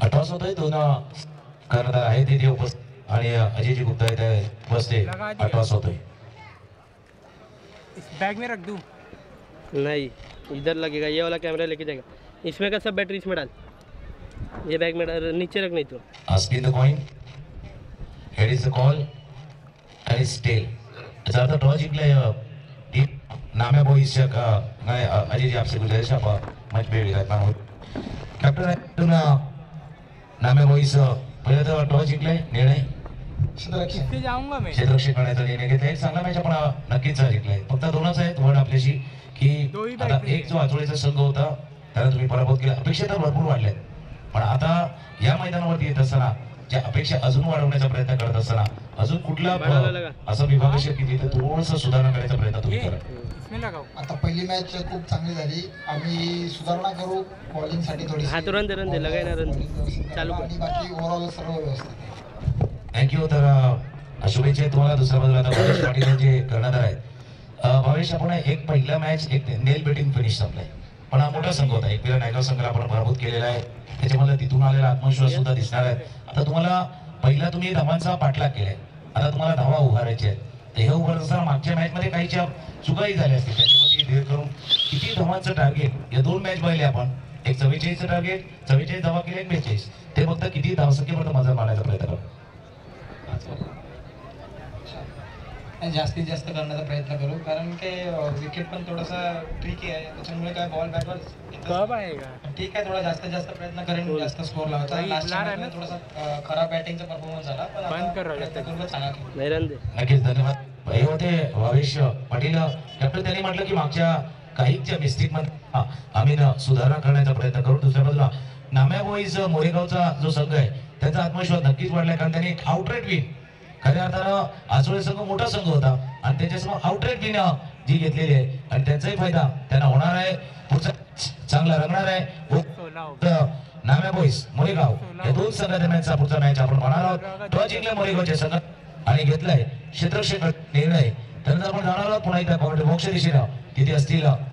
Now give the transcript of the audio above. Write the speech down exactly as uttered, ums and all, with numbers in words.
Toss होतोय दोन कर्णधार आहेत तिथे उपस्थित आणि अजयजी गुप्ता इथे उपस्थित टॉस होतोय. इस बैग में रख दूं? नहीं, इधर लगेगा, ये वाला कैमरा लेके जाएगा. इसमें का सब बैटरी इसमें डाल, ये बैग में डाल, नीचे रख नहीं तो. Spin the coin, head is the call and is tail. अच्छा आता टॉस जिंकलाय टीम नाम्या बॉईजच्या का नाही. अजयजी आपसे गुजारिश आप मंच पे विराजमान हो. कॅप्टन नाम्या बॉईज पहिला तर टॉस जिंकलाय. निर्णय इससे जाऊंगा मैं. क्षेत्ररक्षक करण्याचा निर्णय घेतलाय. एक चांगला मॅच आपण नक्कीच जिंकलाय. फक्त दोनच आहेत वर्ड आपल्याशी की आता एक जो आचोळीचा संघ होता त्याला तुम्ही पराभूत केला. अपेक्षा तर भरपूर वाढल्यात, पण आता या मैदानावरती येत असताना ज्या अपेक्षा अजून वाढवण्याचा प्रयत्न करत असताना अजून कुठला असं विभाग असेल की तिथे थोडंसं सुधारणा करायचा प्रयत्न तुम्ही करा. आता पहिली मॅच खूप चांगली झाली. आम्ही सुधारणा करू बॉलिंग साठी थोडी. हा तो रन दे रन दे लगाय ना रन चालू कर. आणि बाकी ओव्हरऑल सर्व व्यवस्थित. थँक्यू. तर शुभेच्छा तुम्हाला. दुसऱ्या बाजूला आता भावेश पाटील जे कर्णधार आहेत. भावेश, आपण एक पहिला मॅच एक नेल बेटिंग फिनिश संपलाय, पण हा मोठा संघ होता. एकविरा नायगाव संघाला आपण पराभूत केलेला आहे. त्याच्यामध्ये तिथून आलेला आत्मविश्वास सुद्धा दिसणार आहे. आता तुम्हाला पहिला तुम्ही धावांचा पाठलाग केलाय, आता तुम्हाला धावा उभारायचे आहेत. तर हे उभारत असताना मागच्या मॅच मध्ये काही चुकाही झाल्या असतील, त्याच्यामध्ये धीर करून किती धावांचं टार्गेट या दोन मॅच पाहिले आपण. एक चव्वेचाळीसचं टार्गेट, चव्वेचाळीस धावा केले, एक बेचाळीस. ते फक्त किती धावसंख्येपर्यंत मजा मारण्याचा प्रयत्न करू. जास्तीत जास्त करण्याचा प्रयत्न करू, कारण की विकेट पण थोडासा ट्रिकी आहे. त्याच्यामुळे काय बॉल बॅटवर कब आएगा? ठीक आहे, थोडा जास्तीत जास्त प्रयत्न करेन, जास्त स्कोर लावायचा. लास्ट मध्ये थोडासा खराब बॅटिंगचा परफॉर्मन्स झाला, पण बंद कर रहा प्रयत्न करू चांगला. नाही रन दे. नक्कीच धन्यवाद. हे होते भावेश पाटील कॅप्टन. त्यांनी म्हटलं की मागच्या काहीच्या मिस्टेक मध्ये आम्ही सुधारणा करण्याचा प्रयत्न करू. दुसऱ्या बाजूला नाम्या बॉईज मोरेगावचा जो संघ आहे त्याचा आत्मविश्वास नक्कीच वाढलाय, कारण त्यांनी एक आउटरेट विन, खऱ्या अर्थानं आचोळे संघ मोठा संघ होता आणि त्याच्यासमोर आउटरेट विन जी घेतलेली आहे आणि त्यांचाही फायदा त्यांना होणार आहे. पुढचा चांगला रंगणार आहे. नाम्या बॉईज मोरेगाव या दोन संघादरम्यानचा पुढचा मॅच आपण पाहणार आहोत. टॉस जिंकला मोरेगावच्या संघ आणि घेतलाय क्षेत्ररक्षक निर्णय. त्यानंतर आपण जाणार आहोत पुन्हा एकदा कॉमेंट्री बॉक्सच्या दिशेनं. तिथे असतील